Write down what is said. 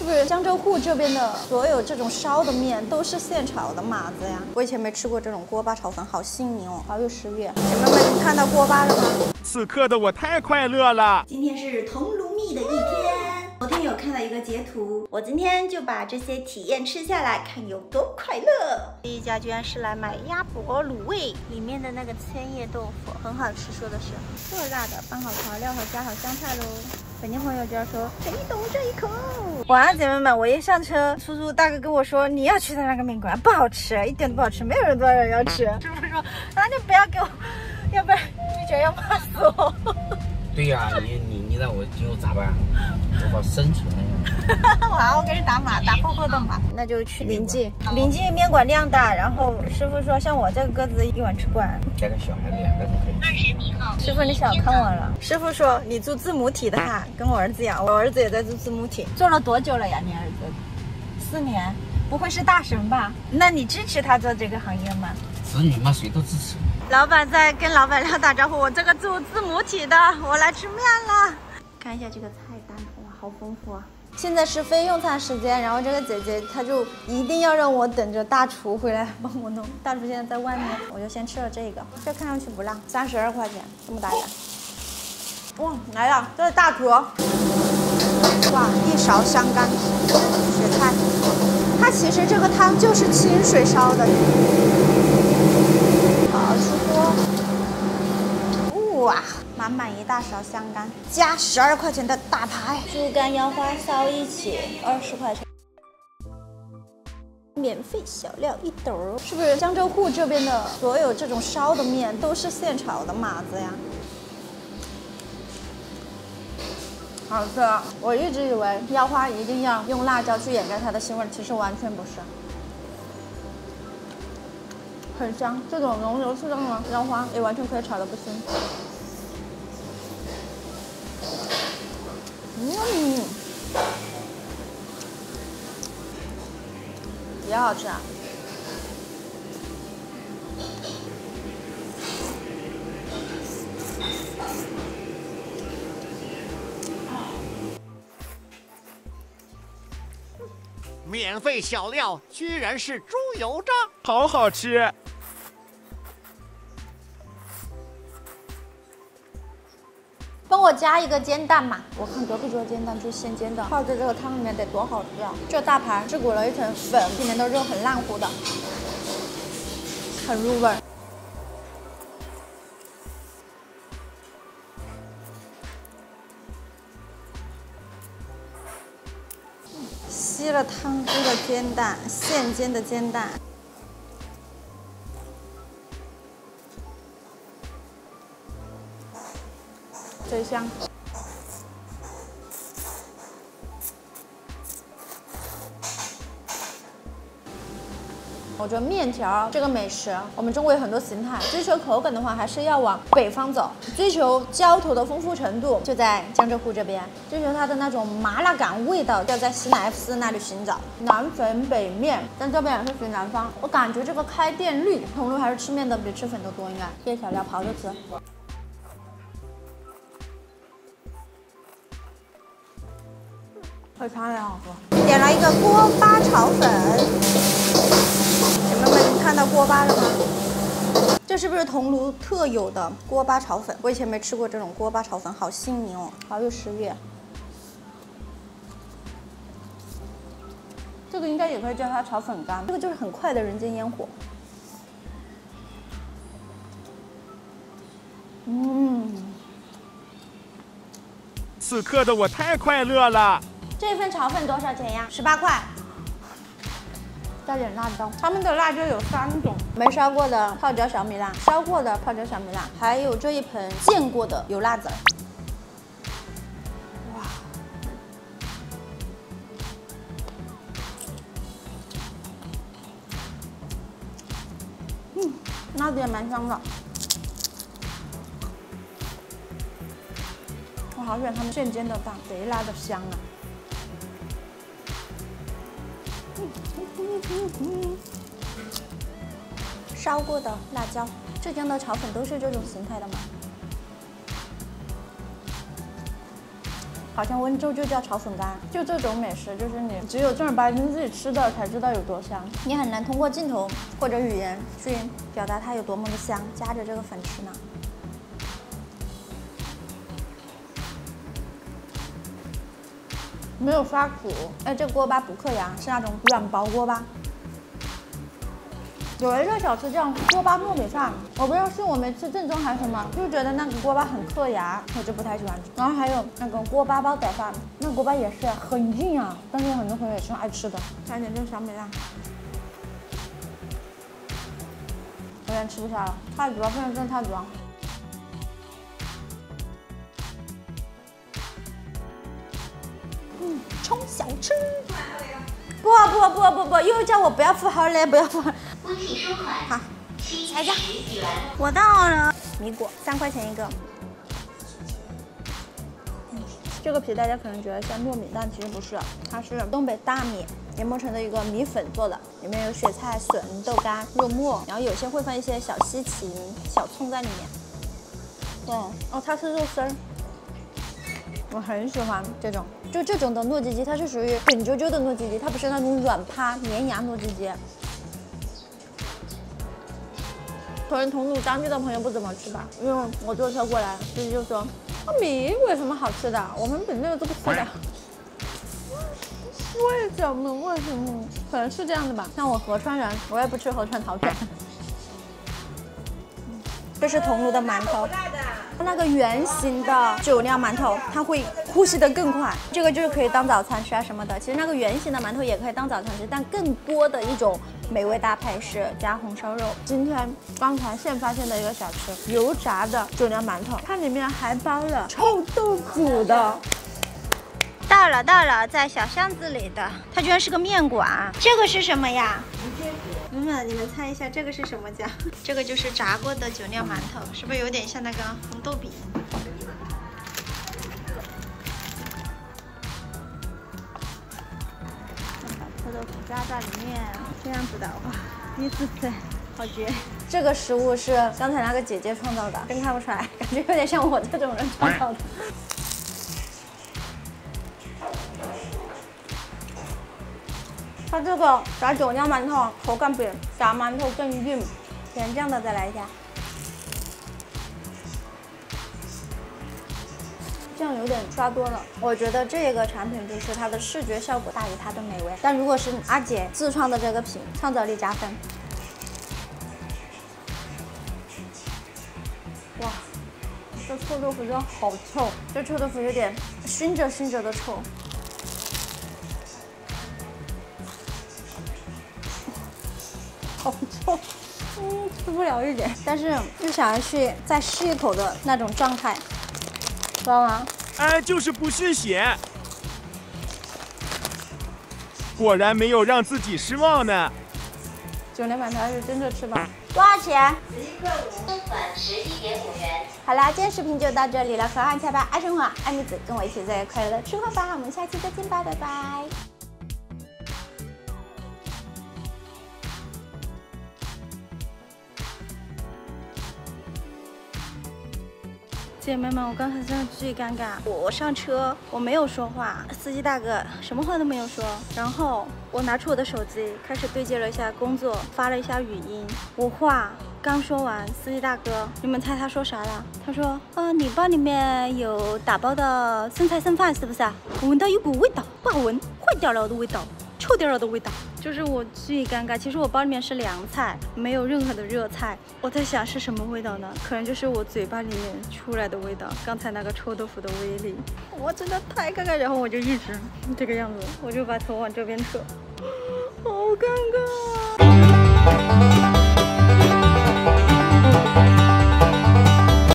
是不是江浙沪这边的所有这种烧的面都是现炒的码子呀？我以前没吃过这种锅巴炒粉，好新颖哦，好有食欲。姐妹们，你看到锅巴了吗？ 此刻的我太快乐了。 今天是桐炉蜜的一天。昨天有看到一个截图，我今天就把这些体验吃下来，看有多快乐。第一家居然是来买鸭脖卤味，里面的那个千叶豆腐很好吃，说的是热辣的，拌好调料和加好香菜喽。北京朋友就要说谁懂这一口。晚上姐妹们，我一上车，叔叔大哥跟我说你要去的那个面馆不好吃，一点都不好吃，没有多少人要吃。师傅说那你不要给我，要不然你就要骂死我。 对呀、你让我今后咋办？无法生存。 好，我给你打码，打厚厚的码。那就去临记面馆量大，然后师傅说像我这个个子一碗吃不完。 带个小孩2个人可以。 20米后， 师傅你小看我了。师傅说你做字母体的哈，跟我儿子一样，我儿子也在做字母体。做了多久了呀？你儿子？4年，不会是大神吧？那你支持他做这个行业吗？ 子女嘛，谁都支持。 老板在跟老板娘打招呼，我这个做字母体的，我来吃面了。看一下这个菜单，哇，好丰富啊！现在是非用餐时间，然后这个姐姐她就一定要让我等着大厨回来帮我弄。大厨现在在外面，我就先吃了这个，这看上去不辣，32块钱，这么大一个。哇，来了，这是大厨。哇，一勺香干雪菜，它其实这个汤就是清水烧的。好出锅，哇，满满一大勺香干，加12块钱的大排，猪肝腰花烧一起20块钱，免费小料1斗。是不是江浙沪这边的所有这种烧的面都是现炒的码子呀？好吃，我一直以为腰花一定要用辣椒去掩盖它的腥味，其实完全不是。很香，这种浓油赤酱的腰花也完全可以炒得不腥。也好吃啊。 免费小料居然是猪油渣，好好吃。 帮我加一个煎蛋嘛！我看隔壁桌煎蛋就是现煎的，泡在这个汤里面得多好吃啊！这大盘是裹了一层粉，里面的肉很烂糊的，很入味儿。吸了汤汁的煎蛋，现煎的煎蛋。贼香！我觉得面条这个美食，我们中国有很多形态，追求口感的话，还是要往北方走，追求浇头的丰富程度，就在江浙沪这边；追求它的那种麻辣感味道，要在西南 F4那里寻找。南粉北面，但这边也是属于南方。我感觉这个开店率，桐庐还是吃面的比吃粉的多，应该。这些小料刨着吃。这汤也好喝。点了一个锅巴炒粉，姐妹们，你看到锅巴了吗？这是不是桐庐特有的锅巴炒粉？我以前没吃过这种锅巴炒粉，好新颖哦，好有食欲。这个应该也可以叫它炒粉干，这个就是很快的人间烟火。 此刻的我太快乐了。 这份炒粉多少钱呀？18块。加点辣椒，他们的辣椒有3种，没烧过的泡椒小米辣，烧过的泡椒小米辣，还有这一盆见过的油辣子。哇，辣子也蛮香的。我好喜欢他们现煎的饭，贼辣的香啊！烧过的辣椒，浙江的炒粉都是这种形态的吗？ 好像温州就叫炒粉干。就这种美食，就是你只有正儿八经自己吃的才知道有多香，你很难通过镜头或者语言去表达它有多么的香。夹着这个粉吃呢。没有发苦，哎，这锅巴不克牙，是那种软薄锅巴。有一个小吃叫锅巴糯米饭，我不知道是我没吃正宗还是什么，就觉得那个锅巴很克牙，我就不太喜欢吃。然后还有那个锅巴煲仔饭，那锅巴也是很硬啊，但是很多朋友也是爱吃的。加点这个小米辣，有点吃不下了，太足了，分量真的太足了。冲小吃。不，又叫我不要付好嘞，不要付。 微信收款。 好， 70元。 我到了，米果3块钱一个。 这个皮大家可能觉得像糯米，但其实不是，它是东北大米研磨成的一个米粉做的，里面有雪菜、笋、豆干、肉末，然后有些会放一些小西芹、小葱在里面。哦，它是肉丝儿。我很喜欢这种，就这种的糯叽叽，它是属于粉啾啾的糯叽叽，它不是那种软趴绵牙糯叽叽。可能同鲁当地的朋友不怎么吃吧，因为我坐车过来，司机就说：“米有什么好吃的？我们本地人都不吃的。”为什么？可能是这样的吧。像我合川人，我也不吃合川桃片。这是桐庐的馒头。那个圆形的酒酿馒头，它会呼吸得更快，这个就是可以当早餐吃啊什么的。其实那个圆形的馒头也可以当早餐吃，但更多的一种美味搭配是加红烧肉。今天刚才现发现的一个小吃，油炸的酒酿馒头，它里面还包了臭豆腐的。 到了，在小巷子里的，它居然是个面馆。这个是什么呀？你们猜一下这个是什么酱？这个就是炸过的酒酿馒头，是不是有点像那个红豆饼？把臭豆腐加在里面，这样子的哇，第一次吃，好绝！ 这个食物是刚才那个姐姐创造的，真看不出来，感觉有点像我这种人创造的。它这个炸酒酿馒头口感比炸馒头更硬，甜酱的再来一下，酱有点刷多了。我觉得这个产品就是它的视觉效果大于它的美味，但如果是阿姐自创的这个品，创造力加分。哇，这臭豆腐真的好臭，这臭豆腐有点熏着的臭。好臭，吃不了一点，但是又想要去再吃一口的那种状态，知道吗？ 哎，就是不续写，果然没有让自己失望呢。 酒酿馒头还是真的吃吧。多少钱 11.5克收款11.5元。 好啦，今天视频就到这里了，和汉菜吧，爱生活，爱米子，跟我一起在快乐吃喝吧，我们下期再见吧，拜拜。 姐妹们，我刚才真的巨尴尬。我上车，我没有说话，司机大哥什么话都没有说。然后我拿出我的手机，开始对接了一下工作，发了一下语音。我话刚说完，司机大哥，你们猜他说啥了？他说：你包里面有打包的剩菜剩饭是不是啊？我闻到有股味道，不好闻，坏掉了的味道。臭掉了的味道，就是我巨尴尬。其实我包里面是凉菜，没有任何的热菜。我在想是什么味道呢？可能就是我嘴巴里面出来的味道，刚才那个臭豆腐的威力，我真的太尴尬。然后我就一直这个样子，我就把头往这边扯，好尴尬。